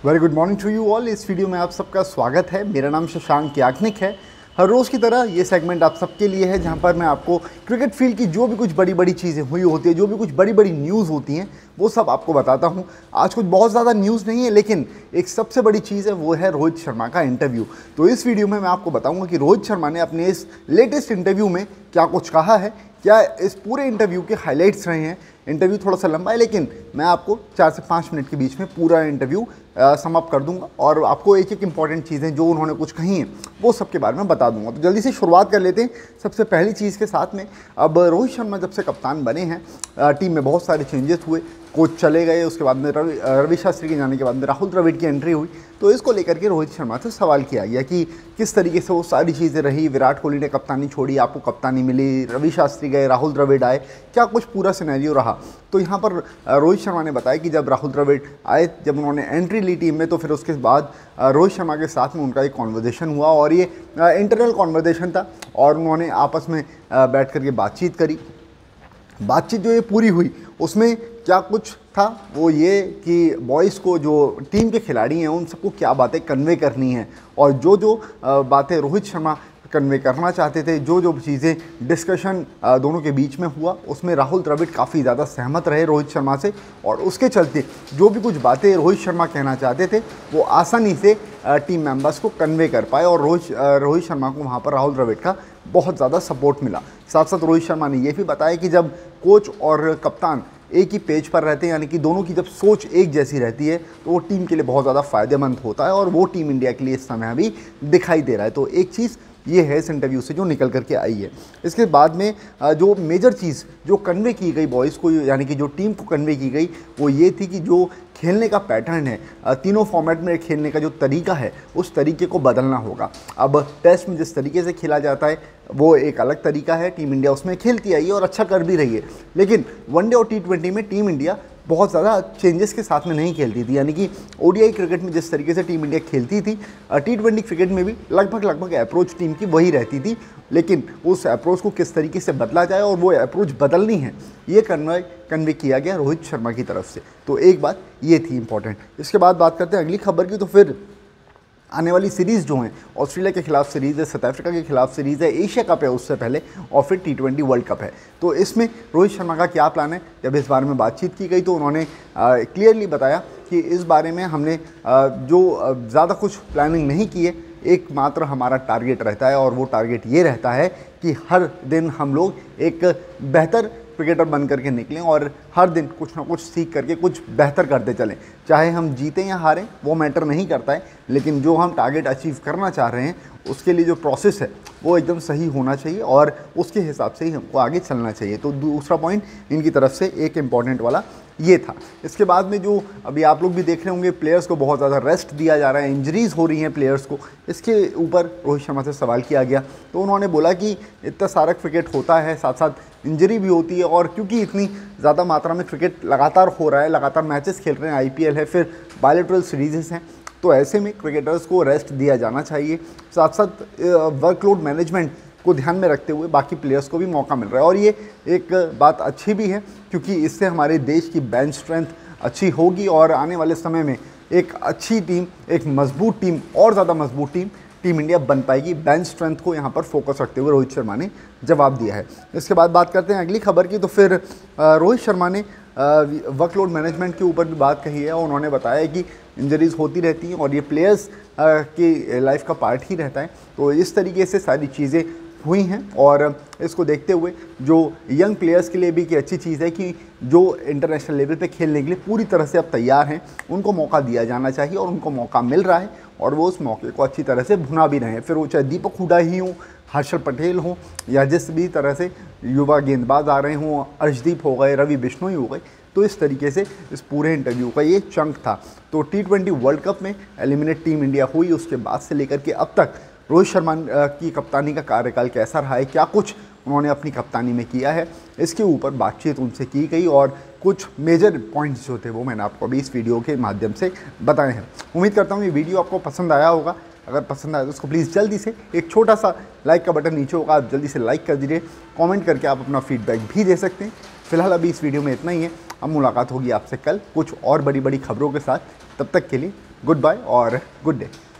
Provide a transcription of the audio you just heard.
Very good morning to you all. इस video में आप सबका स्वागत है। मेरा नाम शशांक याग्निक है। हर रोज़ की तरह ये सेगमेंट आप सबके लिए है जहां पर मैं आपको क्रिकेट फील्ड की जो भी कुछ बड़ी बड़ी चीज़ें हुई होती है, जो भी कुछ बड़ी बड़ी न्यूज़ होती हैं, वो सब आपको बताता हूं। आज कुछ बहुत ज़्यादा न्यूज़ नहीं है, लेकिन एक सबसे बड़ी चीज़ है, वो है रोहित शर्मा का इंटरव्यू। तो इस वीडियो में मैं आपको बताऊँगा कि रोहित शर्मा ने अपने इस लेटेस्ट इंटरव्यू में क्या कुछ कहा है, क्या इस पूरे इंटरव्यू के हाइलाइट्स रहे हैं। इंटरव्यू थोड़ा सा लंबा है, लेकिन मैं आपको 4 से 5 मिनट के बीच में पूरा इंटरव्यू समाप्त कर दूंगा और आपको एक एक इंपॉर्टेंट चीज़ें जो उन्होंने कुछ कही हैं वो सब के बारे में बता दूंगा। तो जल्दी से शुरुआत कर लेते हैं सबसे पहली चीज़ के साथ में। अब रोहित शर्मा जब से कप्तान बने हैं, टीम में बहुत सारे चेंजेस हुए, कोच चले गए, उसके बाद में रवि शास्त्री के जाने के बाद में राहुल द्रविड़ की एंट्री हुई। तो इसको लेकर के रोहित शर्मा से सवाल किया गया कि किस तरीके से वो सारी चीज़ें रही। विराट कोहली ने कप्तानी छोड़ी, आपको कप्तानी मिली, रवि शास्त्री गए, राहुल द्रविड़ आए, क्या कुछ पूरा सिनेरियो रहा। तो यहाँ पर रोहित शर्मा ने बताया कि जब राहुल द्रविड़ आए, जब उन्होंने एंट्री ली टीम में, तो फिर उसके बाद रोहित शर्मा के साथ में उनका एक कॉन्वर्जेशन हुआ और ये इंटरनल कॉन्वर्जेशन था और उन्होंने आपस में बैठ करके बातचीत करी। बातचीत जो ये पूरी हुई उसमें क्या कुछ था, वो ये कि बॉयज़ को, जो टीम के खिलाड़ी हैं, उन सबको क्या बातें कन्वे करनी है और जो जो बातें रोहित शर्मा कन्वे करना चाहते थे, जो जो चीज़ें डिस्कशन दोनों के बीच में हुआ, उसमें राहुल द्रविड़ काफ़ी ज़्यादा सहमत रहे रोहित शर्मा से और उसके चलते जो भी कुछ बातें रोहित शर्मा कहना चाहते थे वो आसानी से टीम मेंबर्स को कन्वे कर पाए और रोहित शर्मा को वहाँ पर राहुल द्रविड़ का बहुत ज़्यादा सपोर्ट मिला। साथ साथ रोहित शर्मा ने यह भी बताया कि जब कोच और कप्तान एक ही पेज पर रहते हैं, यानी कि दोनों की जब सोच एक जैसी रहती है, तो वो टीम के लिए बहुत ज़्यादा फ़ायदेमंद होता है और वो टीम इंडिया के लिए इस समय अभी दिखाई दे रहा है। तो एक चीज़ ये है इस इंटरव्यू से जो निकल करके आई है। इसके बाद में जो मेजर चीज़ जो कन्वे की गई बॉयज़ को, यानी कि जो टीम को कन्वे की गई, वो ये थी कि जो खेलने का पैटर्न है, तीनों फॉर्मेट में खेलने का जो तरीका है, उस तरीके को बदलना होगा। अब टेस्ट में जिस तरीके से खेला जाता है वो एक अलग तरीका है, टीम इंडिया उसमें खेलती आई है और अच्छा कर भी रही है। लेकिन वनडे और T20 में टीम इंडिया बहुत ज़्यादा चेंजेस के साथ में नहीं खेलती थी, यानी कि ओडीआई क्रिकेट में जिस तरीके से टीम इंडिया खेलती थी, T20 क्रिकेट में भी लगभग अप्रोच टीम की वही रहती थी। लेकिन उस अप्रोच को किस तरीके से बदला जाए और वो अप्रोच बदलनी है, ये कन्वे किया गया रोहित शर्मा की तरफ से। तो एक बात ये थी इंपॉर्टेंट। इसके बाद बात करते हैं अगली खबर की। तो फिर आने वाली सीरीज़ जो हैं, ऑस्ट्रेलिया के खिलाफ सीरीज़ है, साउथ अफ्रीका के खिलाफ सीरीज़ है, एशिया कप है उससे पहले, और फिर T20 वर्ल्ड कप है। तो इसमें रोहित शर्मा का क्या प्लान है, जब इस बारे में बातचीत की गई तो उन्होंने क्लियरली बताया कि इस बारे में हमने जो ज़्यादा कुछ प्लानिंग नहीं की है, एकमात्र हमारा टारगेट रहता है और वो टारगेट ये रहता है कि हर दिन हम लोग एक बेहतर क्रिकेटर बन करके निकलें और हर दिन कुछ ना कुछ सीख करके कुछ बेहतर करते चलें। चाहे हम जीतें या हारें वो मैटर नहीं करता है, लेकिन जो हम टारगेट अचीव करना चाह रहे हैं उसके लिए जो प्रोसेस है वो एकदम सही होना चाहिए और उसके हिसाब से ही हमको आगे चलना चाहिए। तो दूसरा पॉइंट इनकी तरफ से एक इम्पॉर्टेंट वाला ये था। इसके बाद में जो अभी आप लोग भी देख रहे होंगे, प्लेयर्स को बहुत ज़्यादा रेस्ट दिया जा रहा है, इंजरीज़ हो रही हैं प्लेयर्स को, इसके ऊपर रोहित शर्मा से सवाल किया गया। तो उन्होंने बोला कि इतना सारा क्रिकेट होता है, साथ साथ इंजरी भी होती है और क्योंकि इतनी ज़्यादा मात्रा में क्रिकेट लगातार हो रहा है, लगातार मैचेस खेल रहे हैं, IPL है, फिर बायलैटरल सीरीज़ हैं, तो ऐसे में क्रिकेटर्स को रेस्ट दिया जाना चाहिए। साथ साथ वर्कलोड मैनेजमेंट को ध्यान में रखते हुए बाकी प्लेयर्स को भी मौका मिल रहा है और ये एक बात अच्छी भी है क्योंकि इससे हमारे देश की बेंच स्ट्रेंथ अच्छी होगी और आने वाले समय में एक अच्छी टीम, एक मजबूत टीम, और ज़्यादा मजबूत टीम इंडिया बन पाएगी। बेंच स्ट्रेंथ को यहाँ पर फोकस रखते हुए रोहित शर्मा ने जवाब दिया है। इसके बाद बात करते हैं अगली खबर की। तो फिर रोहित शर्मा ने वर्कलोड मैनेजमेंट के ऊपर भी बात कही है और उन्होंने बताया कि इंजरीज़ होती रहती हैं और ये प्लेयर्स की लाइफ का पार्ट ही रहता है। तो इस तरीके से सारी चीज़ें हुई हैं और इसको देखते हुए जो यंग प्लेयर्स के लिए भी कि अच्छी चीज़ है कि जो इंटरनेशनल लेवल पे खेलने के लिए पूरी तरह से अब तैयार हैं, उनको मौका दिया जाना चाहिए और उनको मौका मिल रहा है और वो उस मौके को अच्छी तरह से भुना भी रहे हैं। फिर वो चाहे दीपक हुडा ही हों, हर्षल पटेल हों या जिस भी तरह से युवा गेंदबाज आ रहे हों, अर्शदीप हो गए, रवि बिश्नोई हो गए। तो इस तरीके से इस पूरे इंटरव्यू का ये चंक था। तो T20 वर्ल्ड कप में एलिमिनेट टीम इंडिया हुई, उसके बाद से लेकर के अब तक रोहित शर्मा की कप्तानी का कार्यकाल कैसा रहा है, क्या कुछ उन्होंने अपनी कप्तानी में किया है, इसके ऊपर बातचीत उनसे की गई और कुछ मेजर पॉइंट्स जो थे वो मैंने आपको अभी इस वीडियो के माध्यम से बताए हैं। उम्मीद करता हूँ ये वीडियो आपको पसंद आया होगा। अगर पसंद आए तो उसको प्लीज़ जल्दी से एक छोटा सा लाइक का बटन नीचे होगा, आप जल्दी से लाइक कर दीजिए। कमेंट करके आप अपना फीडबैक भी दे सकते हैं। फिलहाल अभी इस वीडियो में इतना ही है। अब मुलाकात होगी आपसे कल कुछ और बड़ी बड़ी खबरों के साथ। तब तक के लिए गुड बाय और गुड डे।